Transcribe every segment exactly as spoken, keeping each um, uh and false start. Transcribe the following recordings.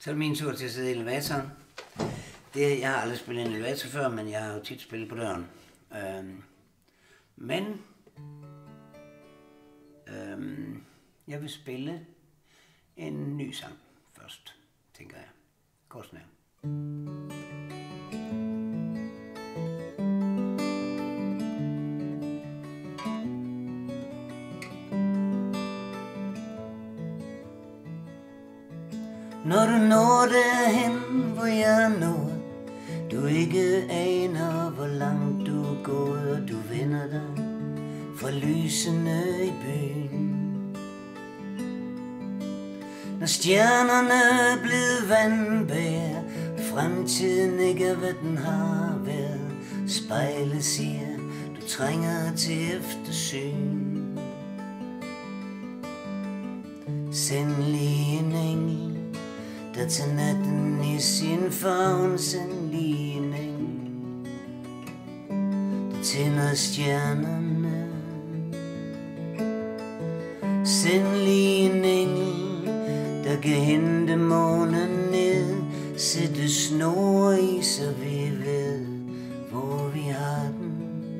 Så er det min tur til at sidde i elevatoren. Det, jeg har aldrig spillet en elevator før, men jeg har jo tit spillet på døren. Øhm, men øhm, jeg vil spille en ny sang først, tænker jeg. Korsnær. Når du når derhen, hvor jeg er nået, du ikke aner, hvor langt du er gået, og du vender dig fra lysene i byen. Når stjernerne er blevet vandbær, fremtiden ikke er, hvad den har været, spejlet siger, du trænger til eftersyn. Send lige en engel, der tager natten i sin favn, send lige en engel, der tænder stjernerne. Send lige en engel, der kan hente månen ned, sætte snor i, så vi ved, hvor vi har den.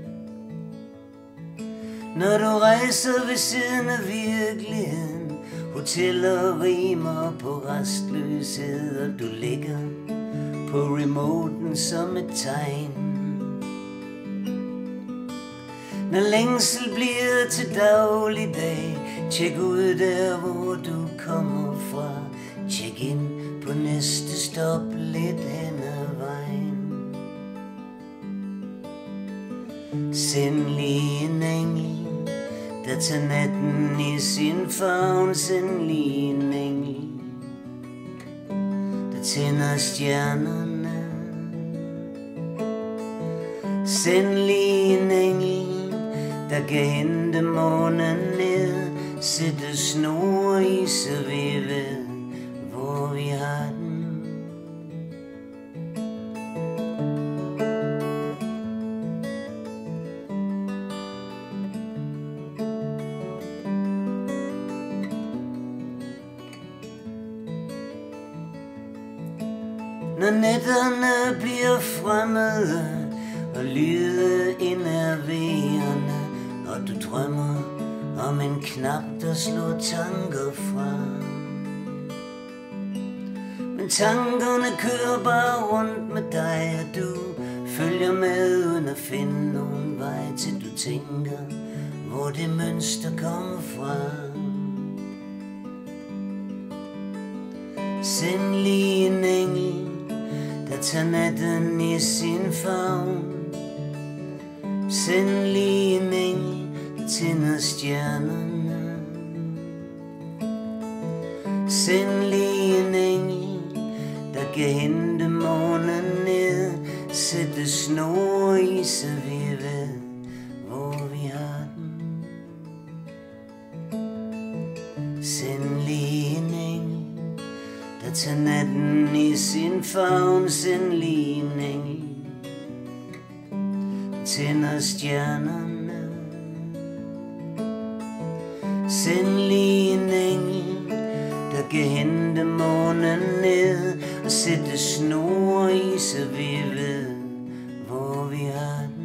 Når du rejser ved siden af virkeligheden, hoteller rimer på restløshed, og du ligger på remoten som et tegn. Når længsel bliver til dagligdag, tjek ud der, hvor du kommer fra. Tjek ind på næste stop lidt hen ad vejen. Send lige en engel, der tager natten i sin favn, send lige en engel, der tænder stjernerne. Send lige en engel, der kan hente månen ned, sætte snor i, så vi ved, hvor vi har den. Når nætterne bliver fremmede og lyde inderverende, og du drømmer om en knap, der slår tanker fra. Men tankerne kører bare rundt med dig, og du følger med uden at finde nogen vej, til du tænker, hvor det mønster kommer fra. Send lige en engel, der tager natten i sin favn. Send lige en engel, der tænder stjernerne. Send lige en engel, der kan hente månen ned, sætte snor i, så vi ved, hvor vi har den. Send lige en engel, der tager natten i sin favn, send lige en engel, der tænder stjernerne. Send lige en engel, der kan hente månen ned, og sætte snor i, så vi ved, hvor vi har den.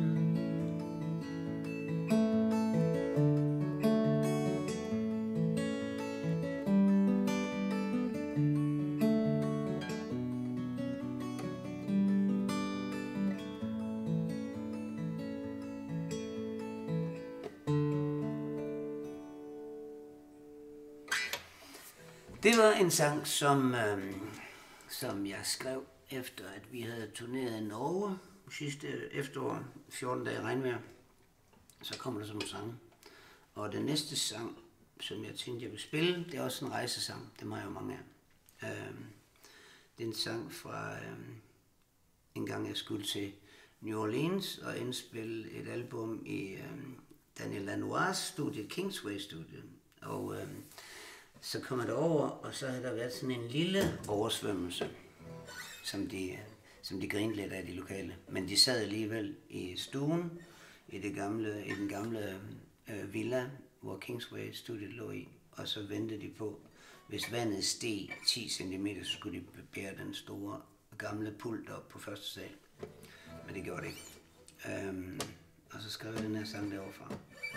Det var en sang, som, øh, som jeg skrev efter, at vi havde turneret i Norge sidste efterår, fjorten dage regnvejr. Så kommer der sådan en sang. Og den næste sang, som jeg tænkte, jeg vil spille, det er også en rejsesang. Dem har jeg jo mange af. Øh, det er en sang fra øh, en gang, jeg skulle til New Orleans og indspille et album i øh, Daniel Lanois studie, Kingsway studie. Og øh, så kom jeg derover, og så havde der været sådan en lille oversvømmelse, som de, som de grinede lidt af, de lokale. Men de sad alligevel i stuen, i, det gamle, i den gamle øh, villa, hvor Kingsway studiet lå i, og så ventede de på, hvis vandet steg ti centimeter, så skulle de bære den store gamle pult op på første sal. Men det gjorde det ikke. Øhm, og så skrev jeg den her sang derovre fra.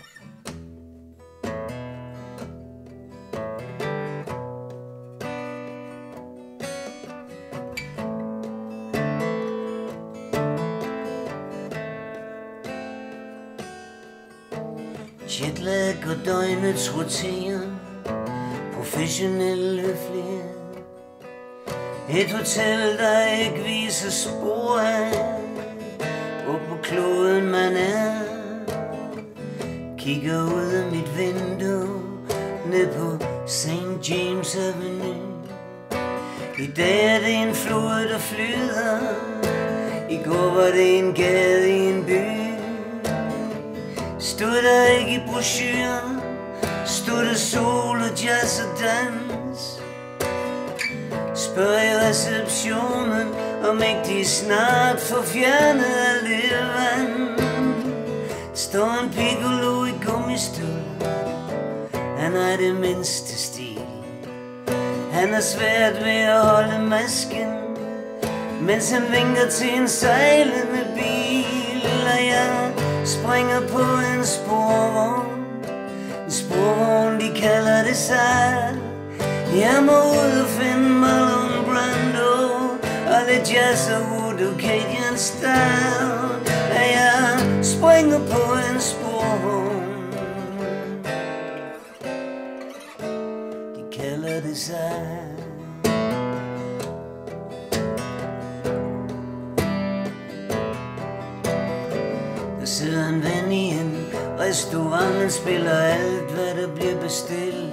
Jetlag og døgnets rutiner, professionel høflighed. Et hotel, der ikke viser spor af, hvor på kloden man er. Kigger ud af mit vindue, ned på Saint James Avenue. I dag er det en flod, der flyder. I går var det en gade i en by. Stod der ikke i brochuren, stod der sol og jazz og dans. Spørg i receptionen, om ikke de snart får fjernet alt det vand. Står en piccolo i gummistøvler, han har det mindste stil. Han er svært ved at holde masken, mens han vinker til en sejlende bil. Og jeg springer på en sporvogn, en sporvogn de kalder det sig. Jeg må ud og finde Marlon Brando og lidt jazz og voodoo Cajun style. Og jeg springer på en sporvogn, de kalder det sig. Sidder en ven i en restaurant, han spiller alt, hvad der bliver bestilt.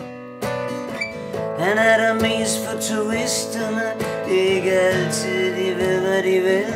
Han er der mest for turisterne, det er ikke altid, de ved, hvad de vil.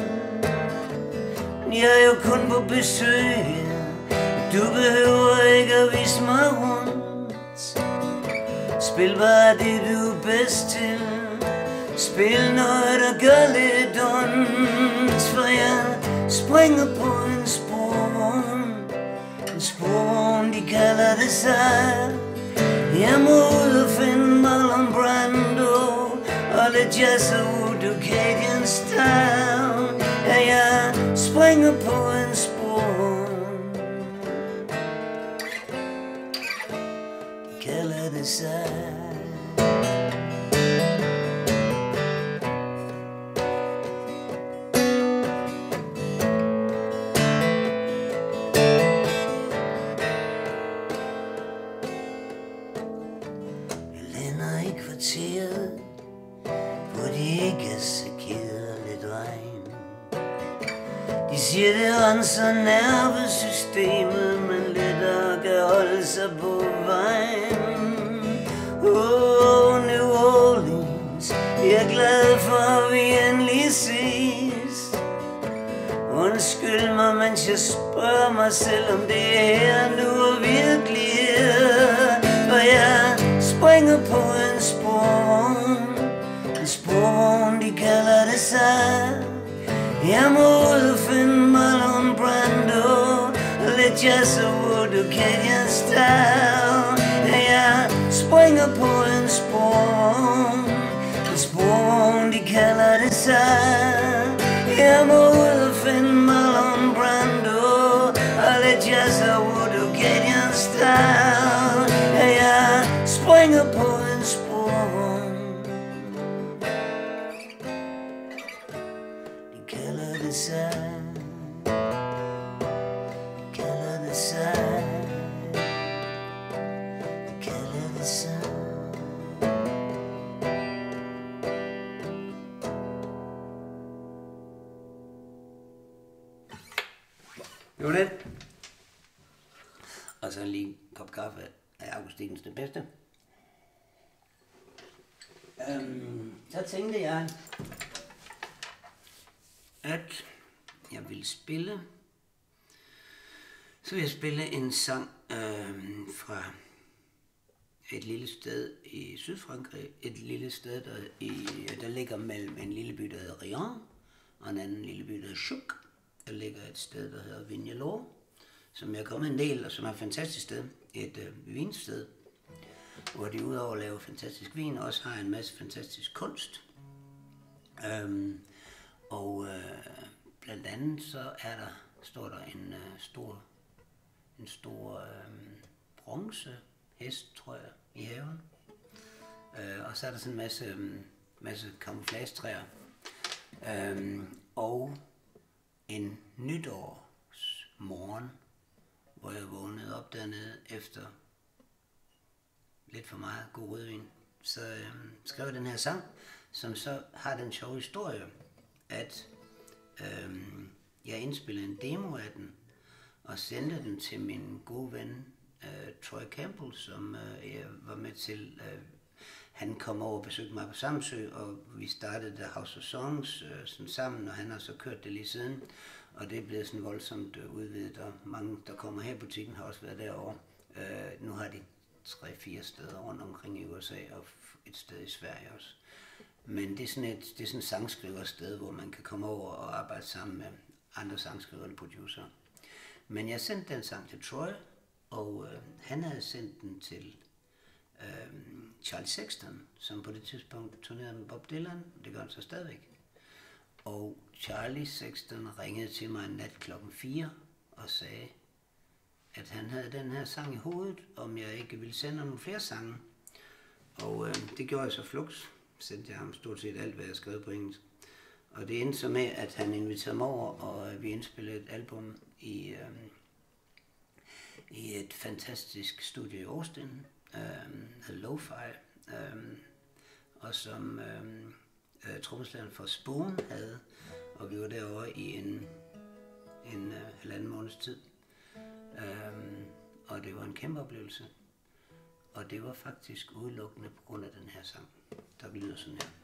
Men jeg er jo kun på besøg, du behøver ikke at vise mig rundt. Spil bare det, du er bedst til. Spil noget, der gør lidt ondt, for jeg springer på en sporvogn, en sporvogn, de kalder det sig. Jeg må ud og finde Marlon Brando og lidt jazz og voodoo Cajun style. Ja, jeg springer på en sporvogn, de kalder det sig. Hvor det ikke er så kedeligt regn. De siger det renser nervesystemet, men lettere kan holde sig på vejen. Oh, New Orleans, jeg er glad for at vi endelig ses. Undskyld mig, mens jeg spørger mig selv, om det er her nu og virkelighed. For jeg springer på en sporvogn, en sporvogn, de kalder det sig. Jeg må ud og finde Marlon Brando og lidt jazz og voodoo Cajun style. Ja, jeg springer på en sporvogn, en sporvogn, de kalder det sig. Jeg må ud og finde Marlon Brando og lidt jazz og voodoo Cajun style. Ja, jeg springer på en sporvogn, de kalder det sig, de kalder det sig, de kalder det sig. Det var det. Og så lige en kop kaffe af Akustikkens det bedste. Øhm, så tænkte jeg, at jeg ville spille, så vil jeg spille en sang øhm, fra et lille sted i Sydfrankrig, et lille sted, der, i, der ligger mellem en lille by, der hedder Rion, og en anden lille by, der hedder Chouk. Der ligger et sted, der hedder Vignelour, som jeg er kommet en del, og som er et fantastisk sted, et øh, vinsted. hvor de udover at lave fantastisk vin, også har en masse fantastisk kunst. Øhm, og øh, blandt andet så er der, står der en øh, stor, en stor øh, bronze hest, tror jeg, i haven. Øh, og så er der sådan en masse, øh, masse camouflagetræer. Øh, og en nytårsmorgen, hvor jeg vågnede op dernede efter lidt for meget god rødvin, så øh, skrev jeg den her sang, som så har den sjove historie, at øh, jeg indspillede en demo af den, og sendte den til min gode ven, øh, Troy Campbell, som øh, jeg var med til. Øh, han kom over og besøgte mig på Samsø, og vi startede The House of Songs øh, sådan sammen, og han har så kørt det lige siden. Og det er blevet sådan voldsomt øh, udvidet, og mange, der kommer her i butikken, har også været derovre. Øh, nu har de tre-fire steder rundt omkring i U S A, og et sted i Sverige også. Men det er sådan et, det er sådan et sangskriversted, hvor man kan komme over og arbejde sammen med andre sangskrivere eller producer. Men jeg sendte den sang til Troy, og øh, han havde sendt den til øh, Charlie Sexton, som på det tidspunkt turnerede med Bob Dylan. Det gør han så stadigvæk. Og Charlie Sexton ringede til mig en nat klokken fire og sagde, at han havde den her sang i hovedet, om jeg ikke ville sende nogle flere sange. Og øh, det gjorde jeg så flux. Sendte jeg ham stort set alt, hvad jeg skrev på engelsk. Og det endte så med, at han inviterede mig over, og øh, vi indspillede et album i, øh, i et fantastisk studie i Austin, øh, hed Lo-Fi, øh, og som øh, øh, trommeslageren for Spoon havde, og vi var derovre i en, en øh, halvanden måneds tid. Øh, og det var en kæmpe oplevelse. Og det var faktisk udelukkende på grund af den her sang, der lyder sådan her.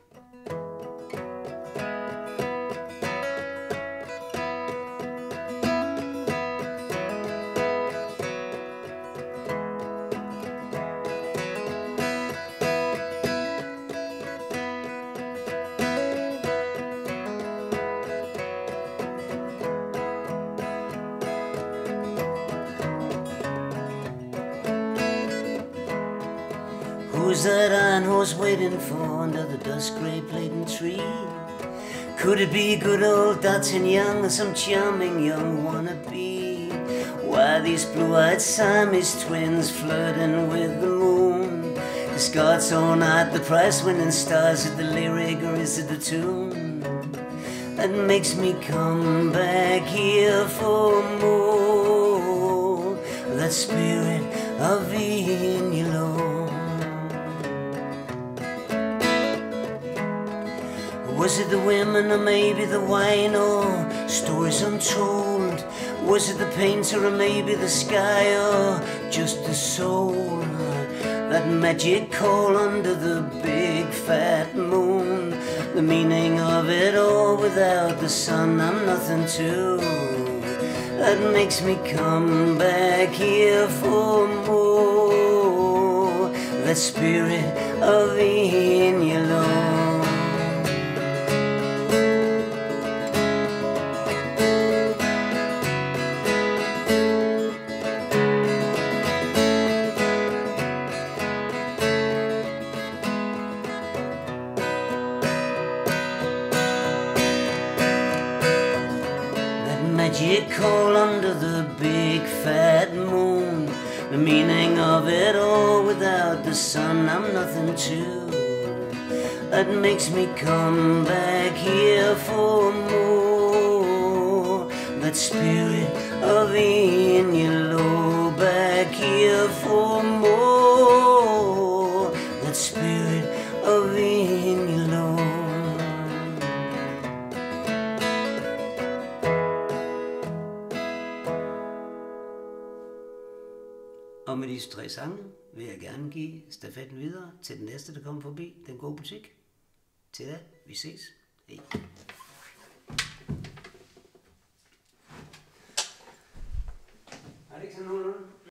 Who's that iron horse waiting for under the dust-gray-laden tree? Could it be good old D'Artagnan or some charming young wannabe? Why these blue-eyed Siamese twins flirting with the moon? The Scots all night, the prize-winning stars, is it the lyric or is it the tune? That makes me come back here for more. That spirit of Vignelow. Was it the women or maybe the wine or stories untold? Was it the painter or maybe the sky or just the soul? That magic call under the big fat moon. The meaning of it all, without the sun I'm nothing to. That makes me come back here for more. That spirit of Vignelow. Magic call under the big fat moon. The meaning of it all, without the sun I'm nothing to. That makes me come back here for more. That spirit of Vignelow, back here for more. That spirit of Vignelow. Og med disse tre sange vil jeg gerne give stafetten videre til den næste, der kommer forbi den gode butik. Til da, vi ses. Hej.